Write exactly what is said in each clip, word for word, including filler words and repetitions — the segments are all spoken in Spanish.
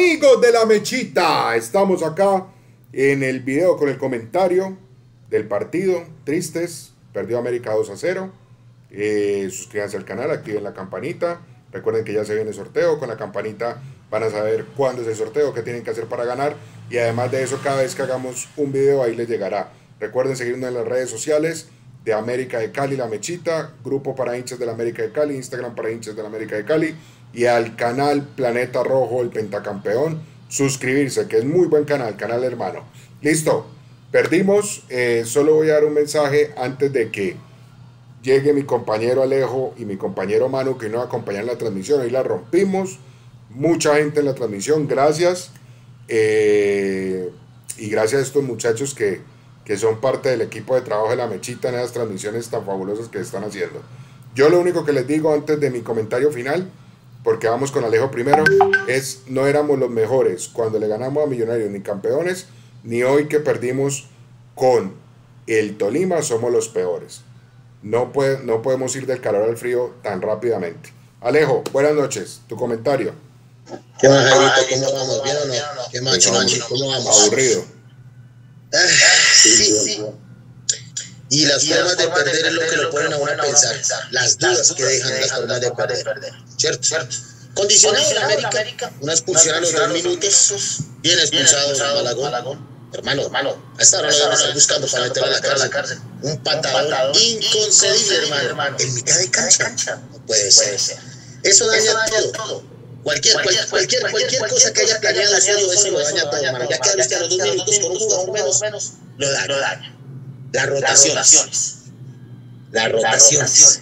Amigos de la Mechita, estamos acá en el video con el comentario del partido. Tristes, perdió América dos a cero. Eh, suscríbanse al canal, activen la campanita. Recuerden que ya se viene el sorteo. Con la campanita van a saber cuándo es el sorteo, qué tienen que hacer para ganar. Y además de eso, cada vez que hagamos un video ahí les llegará. Recuerden seguirnos en las redes sociales de América de Cali, La Mechita, grupo para hinchas de la América de Cali, Instagram para hinchas de la América de Cali, y al canal Planeta Rojo, el Pentacampeón, suscribirse, que es muy buen canal, canal hermano. Listo, perdimos. Eh, solo voy a dar un mensaje antes de que llegue mi compañero Alejo y mi compañero Manu, que nos acompañan en la transmisión. Ahí la rompimos, mucha gente en la transmisión, gracias. Eh, y gracias a estos muchachos que que son parte del equipo de trabajo de La Mechita en esas transmisiones tan fabulosas que están haciendo. Yo lo único que les digo antes de mi comentario final, porque vamos con Alejo primero, es: no éramos los mejores cuando le ganamos a Millonarios ni campeones, ni hoy que perdimos con el Tolima somos los peores. No, puede, no podemos ir del calor al frío tan rápidamente. Alejo, buenas noches, tu comentario. ¿Qué más, Jairito? ¿Cómo vamos? ¿Bien o no? ¿Qué más, Chino? ¿Cómo vamos? Aburrido. Ah, sí, sí, sí. Y las y formas de perder, perder es lo que lo ponen a uno a pensar, las dudas que dejan las formas de perder, ¿cierto? ¿Cierto? Condicionado en América, América, una expulsión a los dos minutos, bien expulsado Malagón. Hermano, hermano, a esta hora lo deben estar buscando para meterlo a la cárcel. Un patadón inconcebible, hermano, en mitad de cancha. No puede ser. Eso daña todo. Cualquier, cualquier, cualquier, cualquier cosa que haya planeado suyo, eso lo daña todo, hermano. Ya que viste a los dos minutos con un jugador menos, lo daña. Las rotaciones. Las rotaciones.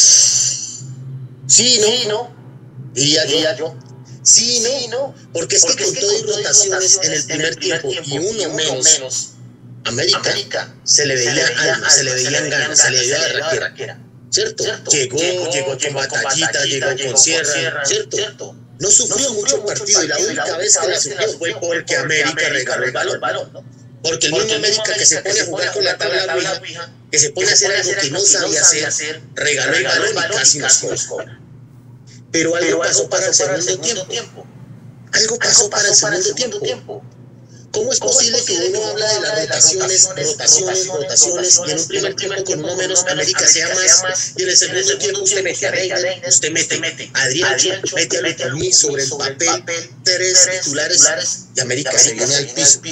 Sí, no. Diría yo. Sí, no. Porque es que con todo y rotaciones en el primer tiempo y uno menos, América se le veía algo, se le veían ganas, se le veía raquera. ¿Cierto? Llegó, llegó con batallita, llegó con sierra, ¿cierto? No sufrió no mucho el partido, y la única vez que la sufrió fue porque América regaló el balón, ¿no? Porque el mismo América que se pone a jugar con la tabla Ouija, que se pone a hacer algo que no sabía hacer, regaló el balón y casi nos cobra. Pero algo pasó para el segundo tiempo. Algo pasó para el segundo tiempo. ¿Cómo es posible que uno habla de las rotaciones, rotaciones, rotaciones, y en un primer tiempo con uno menos América sea más, y en el segundo tiempo usted mete a Reina, usted mete a Adrián, mete a Lutomí sobre el papel, tres titulares, y América se viene al piso?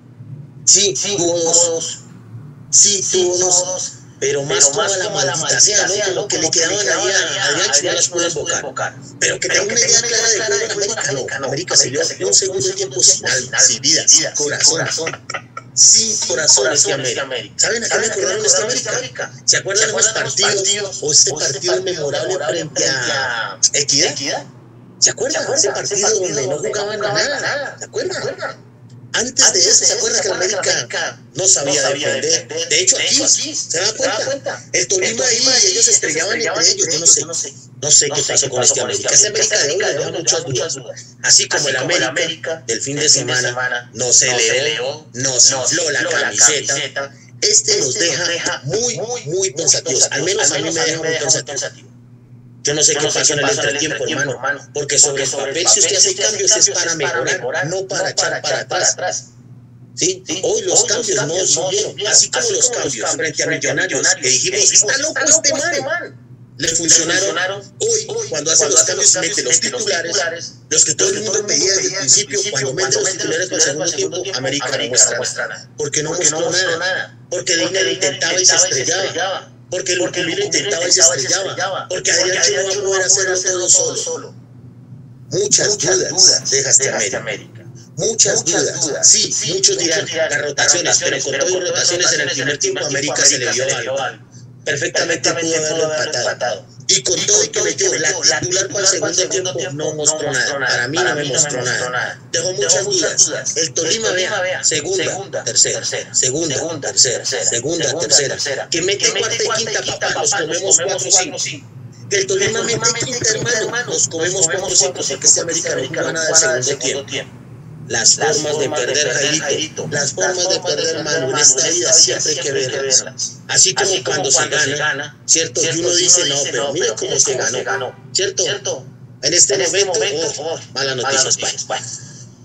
Sí, tuvo dos, sí, tuvo dos, pero más como la maldita sea, ¿no? Como que le quedaban ahí a Adrián, no las pudo invocar. Pero que tenga una idea clara de juego en América, no. América se vio un segundo tiempo sin alma, sin vida, sin corazón. Sin corazón este América. ¿Saben a qué me acordaron este América? ¿Se acuerdan de los partidos o este partido memorable frente a Equidad? ¿Se acuerdan de ese partido donde no jugaban nada? ¿Se acuerdan? Antes de eso, ¿se acuerdan que la América no sabía defender? De hecho, aquí, ¿se da cuenta? El Tolima ahí, ellos se estrellaban entre ellos, yo no sé. No sé qué pasó con este América. Este América de hoy le deja muchas dudas. Así como el América del fin de semana no se leó, no se infló la camiseta. Este nos deja muy, muy pensativos. Al menos a mí me deja muy pensativo. Yo no sé qué pasó en el entretiempo, hermano, porque sobre el papel, si usted hace cambios, es para mejorar, no para echar para atrás. ¿Sí? Hoy los cambios no subieron, así como los cambios frente a Millonarios, que dijimos: está loco este man. Le funcionaron. Hoy, cuando hace los cambios, mete los titulares, los que todo el mundo pedía desde el principio. Cuando mete los titulares para el segundo tiempo, América no muestra nada. ¿Por qué no mostró nada? Porque Dina intentaba y se estrellaba. Porque el Ultimiro intentaba y se estrellaba. Porque Adrián no va a poder hacerlo todo solo. Muchas dudas deja este América. Muchas dudas. Sí, muchos dirán las rotaciones, pero con todo y rotaciones en el primer tiempo América se le dio algo. Perfectamente pudo haberlo empatado. Y con todo y que metió la titular para el segundo tiempo, no mostró nada. Para mí no me mostró nada. Dejó muchas dudas. El Tolima, vea, segunda, tercera, segunda, tercera, segunda, tercera. Que mete cuarta y quinta, papá, nos comemos cuatro o cinco. Que el Tolima mete quinta, hermano, nos comemos cuatro o cinco, porque este América no juega nada del segundo tiempo. Las formas de perder, Jairito, las formas de perder, mano, en esta vida siempre hay que verlas. Así como cuando se gana, ¿cierto? Y uno dice: no, pero mira cómo se ganó, ¿cierto? En este momento, oh, malas noticias,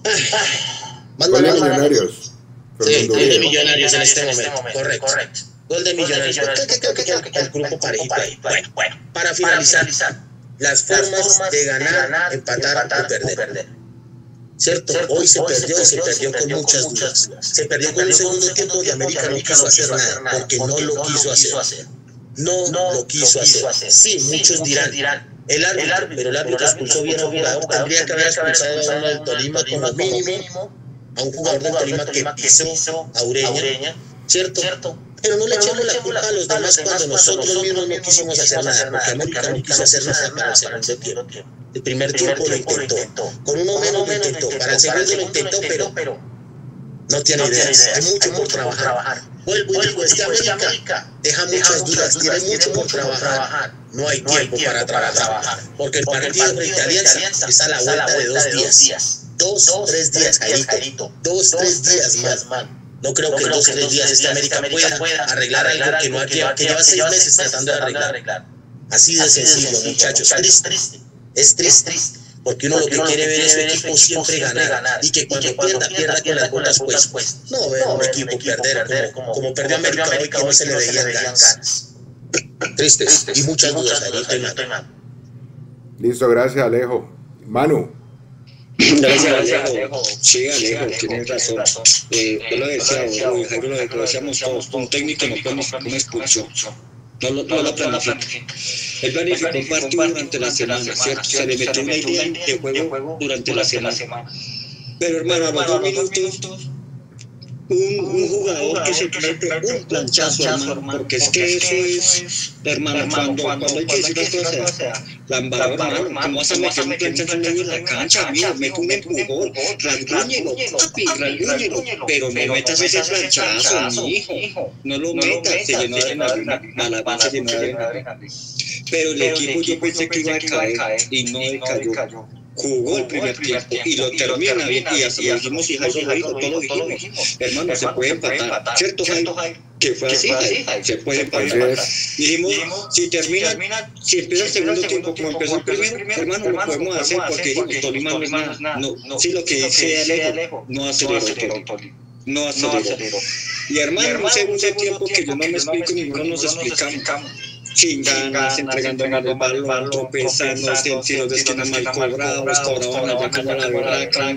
Más Gol de Millonarios. Millonarios. Sí, gol de Fernando Millonarios en este momento, correcto. Gol de Millonarios. Creo que el grupo parejito ahí. Bueno, para finalizar, las formas de ganar, empatar o perder. ¿Cierto? Hoy se perdió y se perdió con muchas dudas. Se perdió con un segundo tiempo y América no quiso hacer nada, porque no lo quiso hacer. No lo quiso hacer. Sí, muchos dirán, el árbitro, pero el árbitro expulsó bien a un jugador, tendría que haber expulsado a uno del Tolima como mínimo, a un jugador del Tolima que pisó a Ureña, ¿cierto? Pero no le echemos la culpa a los demás cuando nosotros mismos no quisimos hacer nada, porque América no quiso hacer nada para el segundo tiempo. El primer tiempo lo intentó, con uno menos lo intentó, para el segundo lo intentó, pero no tiene ideas, hay mucho por trabajar. Vuelvo y digo, es que América deja muchas dudas, tiene mucho por trabajar, no hay tiempo para trabajar, porque el partido frente a Alianza está a la vuelta de dos días, dos, tres días, Jairito, dos, tres días más. No creo que en dos, tres días esta América pueda arreglar algo que, no ha, que lleva seis meses tratando de arreglar. Así de sencillo, muchachos. Triste. Es triste. Porque uno lo que quiere ver es su equipo siempre ganar. Y que cuando pierda, pierda con las botas pues. No ver un equipo perder como perdió América hoy, que no se le veían ganas. Triste. Y muchas dudas, Alejo. Listo, gracias, Alejo. Manu. Gracias, Alejo. Sí, Alejo, tienes razón. Eh, yo lo decía, hoy, Jairo, lo decíamos todos, un técnico no puede una expulsión. No lo, no lo planifica. Él planificó un partido durante la semana, ¿cierto? Se le metió una idea de juego durante la semana. Pero, hermano, a los dos minutos, un, un jugador que se mete un planchazo, hermano, porque es que eso es, hermano, cuando, cuando hay que decir las cosas, la embarrada, hermano, ¿cómo vas a meter un planchazo en medio de la cancha, amigo? Mete un empujón, rasguñelo, papi, rasguñelo, pero no metas ese planchazo, mi hijo, no lo metas, se llenó de adrenalina, Malagón se llenó de adrenalina. Pero el equipo yo pensé que iba a caer y no decayó. Jugó el primer tiempo y lo termina bien, y así lo dijimos, y Jairo lo dijo, todos lo dijimos, hermano, se puede empatar, ¿cierto, Jairo? Que fue así, se puede empatar. Dijimos, si termina, si empieza el segundo tiempo como empezó el primero, hermano, lo podemos hacer, porque dijimos, Tolima no es nada, no, sí, lo que dice Alejo, no aceleró Tolima. No aceleró. Y hermano, un segundo tiempo que yo no me explico, ninguno nos explicamos. Sin ganas, entregando mal el balón, tropezando, tiros de esquina mal cobrados, cobraban allá como la verdad,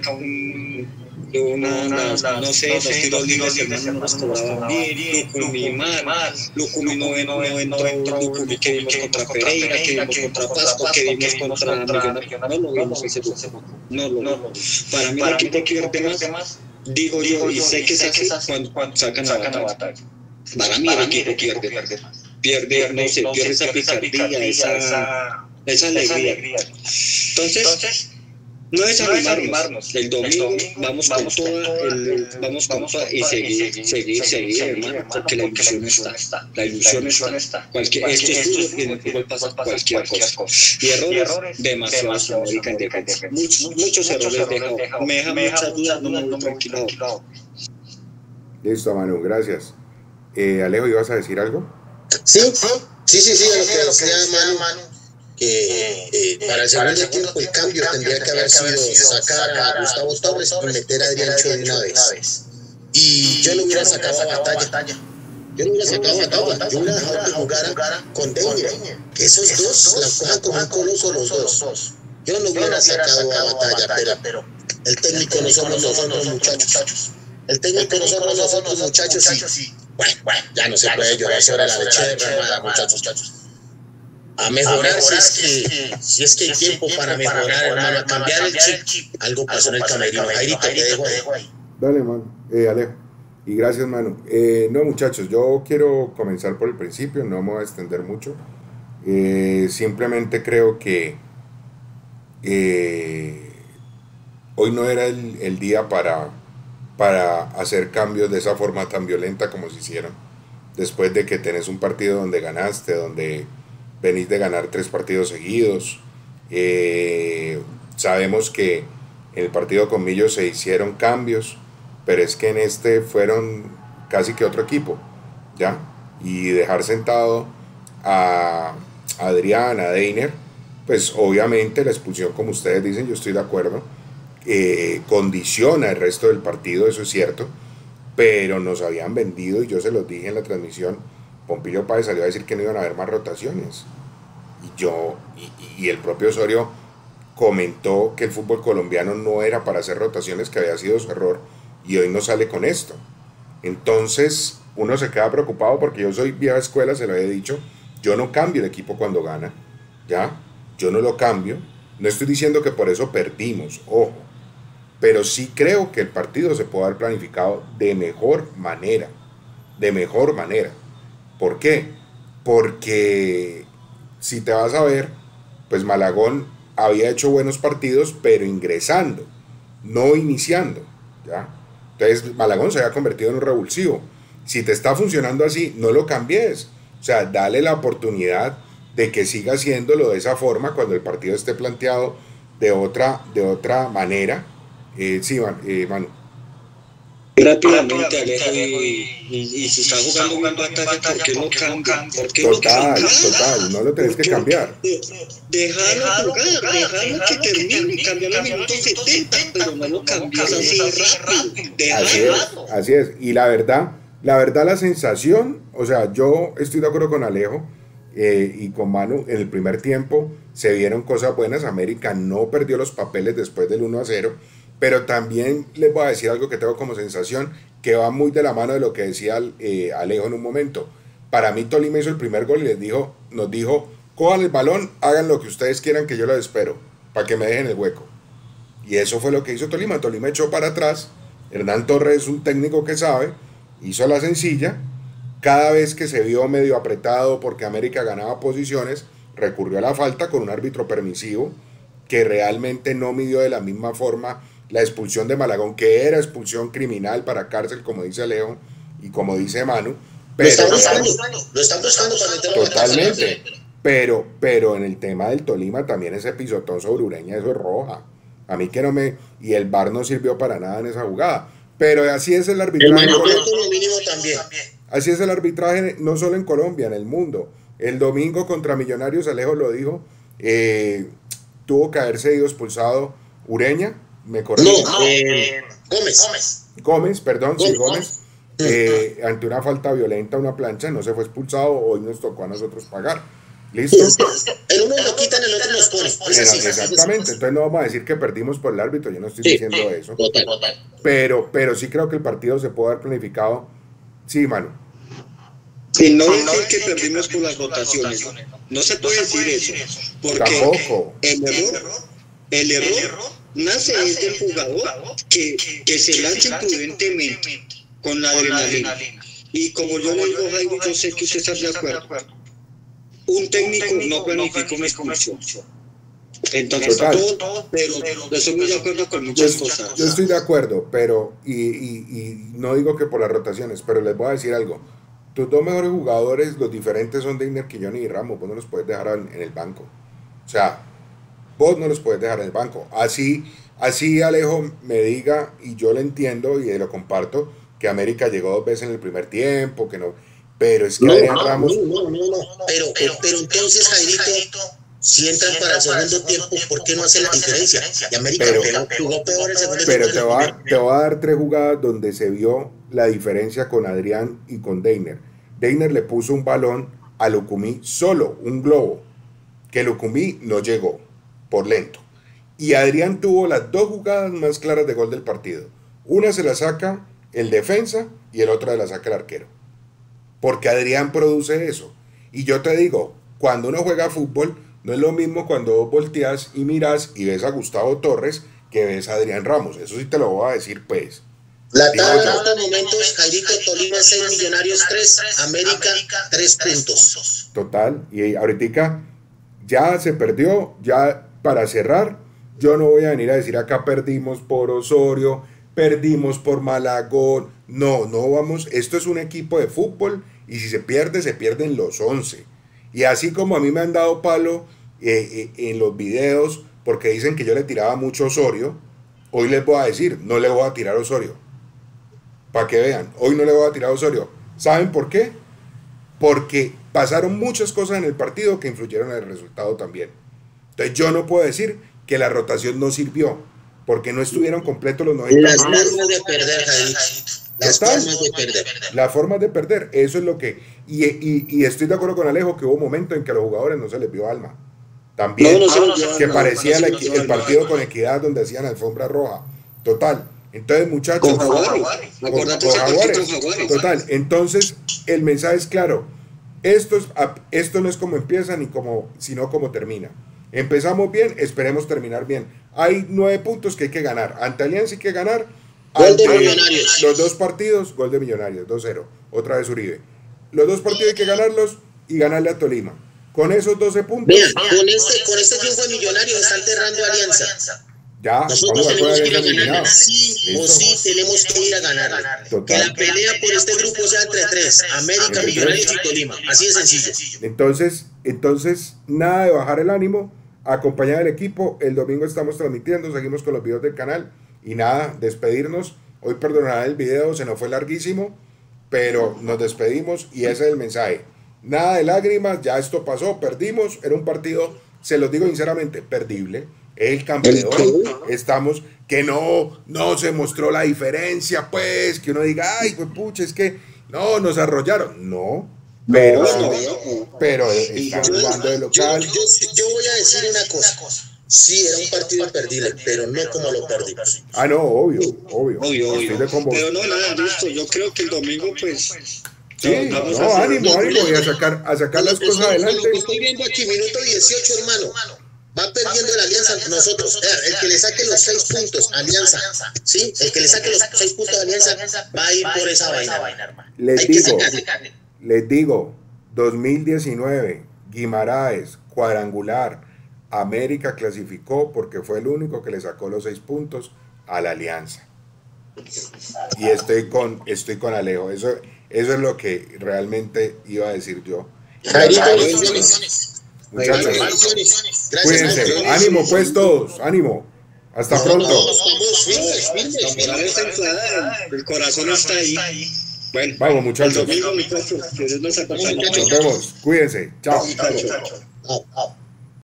no sé, los tiros libres hermano no los cobraban bien, Lucumi mal, Lucumi no entró, Lucumi que vimos contra Pereira, que vimos contra Pasco, que vimos contra Millonarios, no lo vimos ese grupo, no lo vimos. Para mí el equipo que pierde más, digo yo, y sé que es así cuando sacan la batalla. Para mí el equipo pierde más. Pierde, no sé, pierde esa picardía, esa, esa alegría. Entonces, no desanimarnos. El domingo vamos con toda, el, vamos con toda y seguir, seguir, seguir, hermano, porque la ilusión está, la ilusión está. Cualquier, esto es fútbol y en el fútbol pasa cualquier cosa. Y errores, demasiados, América en defensa. Muchos, muchos errores dejados. Me deja muchas dudas, no me voy tranquilo. Listo, Manu, gracias. Eh, Alejo, ¿ibas a decir algo? Sí, sí, sí, sí, a lo que decía Manu, que eh, para el segundo tiempo el cambio tendría que haber sido sacar a Gustavo Torres y meter a Adriancho de una vez. Y yo lo hubiera sacado a Batalla. Yo no hubiera sacado a Batalla, yo hubiera dejado que jugara con Deña. Que esos dos la cojan como un coloso los dos. Yo no hubiera sacado a Batalla, pero el técnico no somos nosotros, muchachos. El técnico no somos nosotros, muchachos, y bueno, bueno, ya no se puede llorar sobre la leche derramada, muchachos, muchachos. A mejorar, si es que, si es que hay tiempo para mejorar, hermano, a cambiar el chip. Algo pasó en el camerino. Jairito, te dejo ahí. Dale, Manu, eh, Alejo. Y gracias, Manu. Eh, no, muchachos, yo quiero comenzar por el principio, no me voy a extender mucho. Eh, simplemente creo que eh, hoy no era el, el día para... para hacer cambios de esa forma tan violenta como se hicieron, después de que tenés un partido donde ganaste, donde venís de ganar tres partidos seguidos. Eh, sabemos que en el partido con Millos se hicieron cambios, pero es que en este fueron casi que otro equipo, ¿ya? Y dejar sentado a Adrián, a Deiner, pues obviamente la expulsión, como ustedes dicen, yo estoy de acuerdo. eh, condiciona el resto del partido, eso es cierto, pero nos habían vendido, y yo se los dije en la transmisión, Pompilio Páez salió a decir que no iban a haber más rotaciones, y yo, y, y el propio Osorio comentó que el fútbol colombiano no era para hacer rotaciones, que había sido su error, y hoy no sale con esto. Entonces uno se queda preocupado porque yo soy vieja escuela, se lo he dicho, yo no cambio el equipo cuando gana, ¿ya? Yo no lo cambio, no estoy diciendo que por eso perdimos, ojo, pero sí creo que el partido se puede haber planificado de mejor manera, de mejor manera. ¿Por qué? Porque si te vas a ver, pues Malagón había hecho buenos partidos, pero ingresando, no iniciando, ¿ya? Entonces Malagón se había convertido en un revulsivo. Si te está funcionando así, no lo cambies. O sea, dale la oportunidad de que siga haciéndolo de esa forma cuando el partido esté planteado de otra, de otra manera. Eh, sí, man, eh, Manu. Rápidamente, Alejo, y, y, y si está jugando una batalla, ¿por qué no cambia? ¿Por qué Total, no total, no lo tenés que cambiar. Déjalo jugar, déjalo que termine, cambiar los minutos setenta, pero no lo cambies así rápido. Así es, así es. Y la verdad, la verdad, la sensación, o sea, yo estoy de acuerdo con Alejo eh, y con Manu, en el primer tiempo se vieron cosas buenas. América no perdió los papeles después del uno a cero, pero también les voy a decir algo que tengo como sensación que va muy de la mano de lo que decía eh, Alejo en un momento. Para mí Tolima hizo el primer gol y les dijo, nos dijo, cojan el balón, hagan lo que ustedes quieran, que yo lo espero, para que me dejen el hueco. Y eso fue lo que hizo Tolima. Tolima echó para atrás. Hernán Torres es un técnico que sabe, hizo la sencilla. Cada vez que se vio medio apretado porque América ganaba posiciones, recurrió a la falta con un árbitro permisivo que realmente no midió de la misma forma la expulsión de Malagón, que era expulsión criminal para cárcel, como dice Alejo y como dice Manu. Pero, lo están buscando, lo están buscando para meterlo. Totalmente. Pero, pero en el tema del Tolima también ese pisotón sobre Ureña, eso es roja. A mí que no me... Y el V A R no sirvió para nada en esa jugada. Pero así es el arbitraje. El lo mínimo también. Así es el arbitraje no solo en Colombia, en el mundo. El domingo contra Millonarios, Alejo lo dijo, eh, tuvo que haberse ido expulsado Ureña, me corrijo. No, eh, Gómez. Gómez. Gómez, perdón, Gómez. sí, Gómez. Eh, ante una falta violenta, una plancha, no se fue expulsado, hoy nos tocó a nosotros pagar. ¿Listo? El uno lo quitan, el otro los pone. Es así, exactamente, entonces no vamos a decir que perdimos por el árbitro, yo no estoy sí, diciendo sí, eso. Total, total. Pero, pero sí creo que el partido se puede haber planificado. Sí, Manu. Y no decir que perdimos por las votaciones, no se puede decir eso, porque tampoco. el error, el error nace desde el jugador que, que se lanza imprudentemente con la adrenalina. Y como yo le digo, Jaime, yo sé que usted está de acuerdo, un técnico no planifica una expulsión. Entonces, todo, todo, pero yo estoy muy de acuerdo con muchas yo, cosas. Yo estoy de acuerdo, pero, y, y, y no digo que por las rotaciones, pero les voy a decir algo. Tus dos mejores jugadores, los diferentes son Deiner, Quiñones y Ramos, vos no los puedes dejar en, en el banco. O sea, vos no los puedes dejar en el banco. Así, así Alejo me diga, y yo lo entiendo y lo comparto, que América llegó dos veces en el primer tiempo, que no, pero es que no, Adrián no, Ramos... No, no, no, no, pero, pero, pero entonces, Jairito, si entran para el segundo tiempo, ¿por qué no hace la diferencia? Y América pero, jugó peor el segundo pero tiempo. Pero te, va, te voy a dar tres jugadas donde se vio la diferencia con Adrián y con Deiner. Deiner le puso un balón a Lucumí solo, un globo, que Lucumí no llegó por lento. Y Adrián tuvo las dos jugadas más claras de gol del partido. Una se la saca el defensa y el otro se la saca el arquero. Porque Adrián produce eso. Y yo te digo, cuando uno juega fútbol, no es lo mismo cuando vos volteas y miras y ves a Gustavo Torres que ves a Adrián Ramos. Eso sí te lo voy a decir, pues. La tabla en estos momentos, Jairito, Tolima seis, Millonarios tres, América tres puntos. Total, y ahorita ya se perdió, ya para cerrar, yo no voy a venir a decir acá perdimos por Osorio, perdimos por Malagón, no, no vamos, esto es un equipo de fútbol y si se pierde, se pierden los once. Y así como a mí me han dado palo eh, eh, en los videos porque dicen que yo le tiraba mucho a Osorio, hoy les voy a decir, no le voy a tirar a Osorio. Para que vean, hoy no le voy a tirar a Osorio. ¿Saben por qué? Porque pasaron muchas cosas en el partido que influyeron en el resultado también. Entonces yo no puedo decir que la rotación no sirvió, porque no estuvieron completos los noventa Las minutos. formas de perder, Jadito. Las Total. formas de perder. Las formas de perder, eso es lo que... Y, y, y estoy de acuerdo con Alejo que hubo momentos en que a los jugadores no se les vio alma. También, No, no se les vio que alma, parecía no se la- les vio el alma. partido con Equidad donde hacían alfombra roja. Total. Entonces, muchachos... Con Jaguares. con- Acordate con ese partido Jaguares. con Jaguares. Total. Entonces, el mensaje es claro. Esto, es, esto no es como empieza ni como, sino como termina. Empezamos bien, esperemos terminar bien. Hay nueve puntos que hay que ganar. Ante Alianza hay que ganar. Gol de Ante Millonarios. los dos partidos, gol de Millonarios, dos cero. Otra vez Uribe. Los dos partidos hay que ganarlos y ganarle a Tolima. Con esos doce puntos, Vean, con este, con este triunfo de Millonarios está enterrando a Alianza. ya Nosotros vamos a tenemos que ir a poder eliminado. ganarle. Sí o sí tenemos que ir a ganarle. Que Total. la pelea por este grupo sea entre tres: América, Entre Millonarios y Tolima. Así de sencillo. Entonces, entonces, nada de bajar el ánimo, acompañar al equipo. El domingo estamos transmitiendo, seguimos con los videos del canal. Y nada, despedirnos. Hoy perdonarán el video, se nos fue larguísimo, pero nos despedimos y ese es el mensaje. Nada de lágrimas, ya esto pasó, perdimos, era un partido, se los digo sinceramente, perdible. El campeón, estamos, que no, no se mostró la diferencia, pues, que uno diga, ay, pues pucha, es que no, nos arrollaron. No, pero, No, no. pero están jugando de Yo, local. yo, yo voy a decir una cosa. Sí, era un partido perdible, pero no como lo perdimos. Ah, no, obvio, obvio. Obvio, Estoy obvio. de con vos. Pero no, nada, listo. Yo creo que el domingo, pues. Sí, vamos no, a hacer- ánimo, ánimo, y a sacar, a sacar las cosas Con lo adelante. que estoy viendo aquí, minuto dieciocho, hermano. Va perdiendo la Alianza ante nosotros. El que le saque los seis puntos, Alianza. ¿Sí? El que le saque los seis puntos a Alianza va a ir por esa vaina, hermano. Les Hay que digo, sacarle. les digo, dos mil diecinueve, Guimaraes, cuadrangular, América clasificó porque fue el único que le sacó los seis puntos a la Alianza. Y estoy con, estoy con Alejo. Eso, eso es lo que realmente iba a decir yo. Jairito, Muchachos, bendiciones. muchachos, Bendiciones. Gracias, cuídense, hermano. ánimo pues todos, ánimo. Hasta No, pronto. no, estamos firmes, firmes, La moral firmes. está inflada, el corazón está ahí. Bueno, Vamos, el muchachos. domingo, muchachos, que Dios nos acompañe. Nos vemos. Cuídense. Chao. Muchachos. Ah, ah.